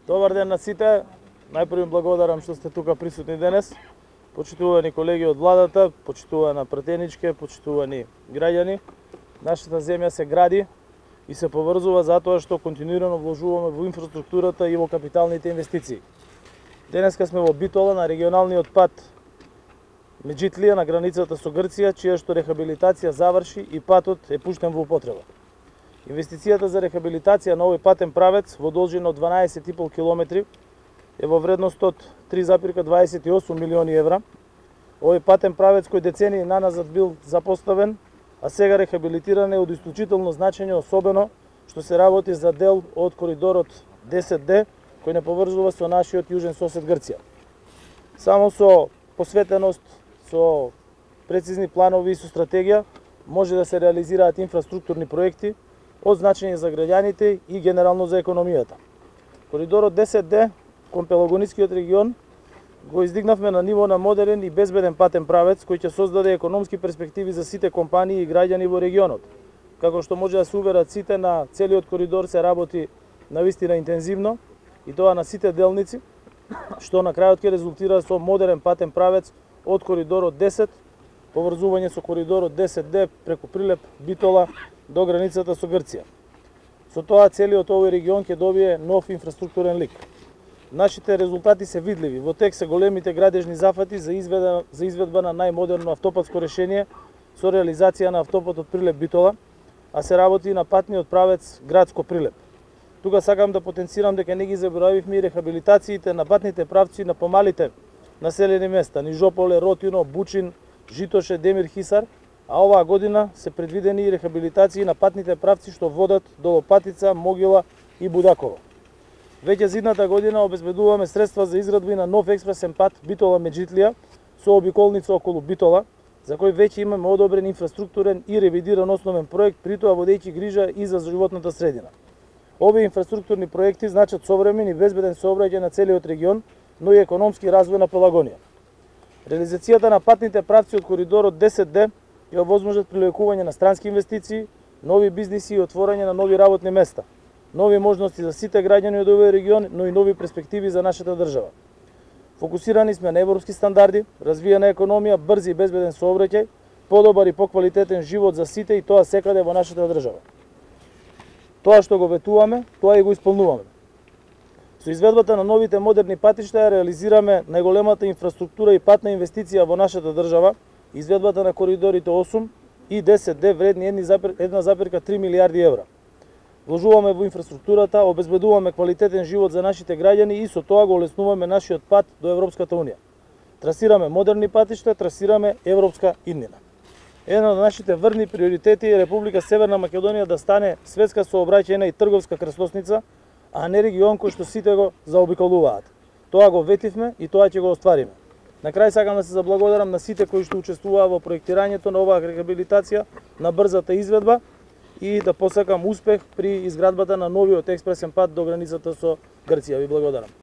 Добар ден на сите. Најпрво им благодарам што сте тука присутни денес. Почитувани колеги од владата, почитувана пратеничке, почитувани граѓани. Нашата земја се гради и се поврзува затоа што континуирано вложуваме во инфраструктурата и во капиталните инвестиции. Денеска сме во Битола на регионалниот пат Меджитлија на границата со Грција, чија што рехабилитација заврши и патот е пуштен во употреба. Инвестицијата за рехабилитација на овој патен правец во должина од 12,5 км е во вредност од 3,28 милиони евра. Овој патен правец кој децении наназад бил запоставен, а сега рехабилитиран е од исклучително значење, особено што се работи за дел од коридорот 10D, кој не поврзува со нашиот јужен сосед Грција. Само со посветеност, со прецизни планови и со стратегија може да се реализираат инфраструктурни проекти од значење за граѓаните и генерално за економијата. Коридорот 10D кон Пелагонискиот регион го издигнавме на ниво на модерен и безбеден патен правец кој ќе создаде економски перспективи за сите компании и граѓани во регионот. Како што може да се уверат сите, на целиот коридор се работи навистина интензивно и тоа на сите делници, што на крајот ќе резултира со модерен патен правец од коридорот 10, поврзување со коридорот 10D преку Прилеп, Битола до границата со Грција. Со тоа целиот овој регион ќе добие нов инфраструктурен лик. Нашите резултати се видливи. Во тек се големите градежни зафати за изведба на најмодерно автопатско решение со реализација на автопатот Прилеп-Битола, а се работи и на патниот правец Градско-Прилеп. Тука сакам да потенцирам дека не ги заборавивме и рехабилитациите на патните правци на помалите населени места, Нижополе, Ротино, Бучин, Житоше, Демир, Хисар, а оваа година се предвидени и рехабилитации на патните правци што водат до Лопатица, Могила и Будаково. Веќе за идната година обезбедуваме средства за изградба на нов експресен пат Битола-Меджитлија со обиколница околу Битола, за кој веќе имаме одобрен инфраструктурен и ревидиран основен проект, при тоа водејќи грижа и за животната средина. Овие инфраструктурни проекти значат современ и безбеден сообраќај на целиот регион, но и економски развој на Пелагонија. Реализацијата на патните правци од коридорот 10D ја овозможат привлекување на странски инвестиции, нови бизниси и отворање на нови работни места, нови можности за сите граѓани од овој регион, но и нови перспективи за нашата држава. Фокусирани сме на европски стандарди, развиена економија, брз и безбеден сообраќај, подобар и поквалитетен живот за сите и тоа секаде во нашата држава. Тоа што го ветуваме, тоа и го исполнуваме. Со изведбата на новите модерни патишта ја реализираме најголемата инфраструктура и патна инвестиција во нашата држава, изведбата на коридорите 8 и 10D вредни 1,3 милиарди евра. Вложуваме во инфраструктурата, обезбедуваме квалитетен живот за нашите граѓани и со тоа го олеснуваме нашиот пат до Европската унија. Трасираме модерни патишта, трасираме европска иднина. Еден од нашите врвни приоритети е Република Северна Македонија да стане светска сообраќајна и трговска крстосница, а не регион кој што сите го заобиколуваат. Тоа го ветивме и тоа ќе го оствариме. На крај сакам да се заблагодарам на сите кои што учествуваа во проектирањето на оваа рехабилитација, на брзата изведба и да посакам успех при изградбата на новиот експресен пат до границата со Грција. Ви благодарам.